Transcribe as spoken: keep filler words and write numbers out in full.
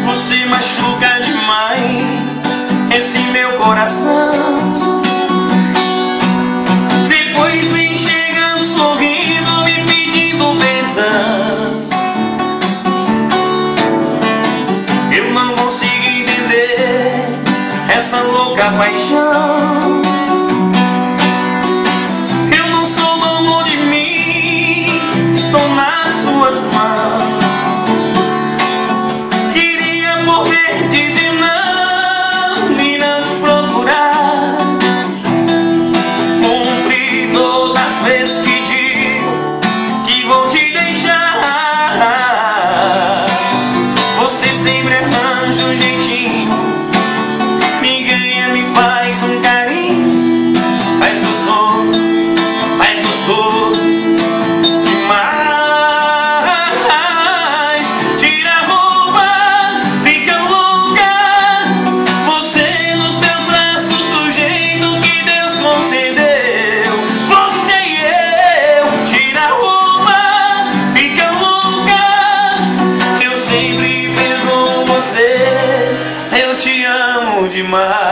Você machuca demais esse meu coração. Depois vem chegando sorrindo, me pedindo perdão. Eu não consigo entender essa louca paixão. Eu não sou dono de mim, estou nas suas mãos. Dizer não e não te procurar. Cumpri todas as vezes que digo que vou te deixar. Você sempre arranja um jeitinho, me ganha, me faz um carinho. Faz gostoso, faz gostoso demais. Demais.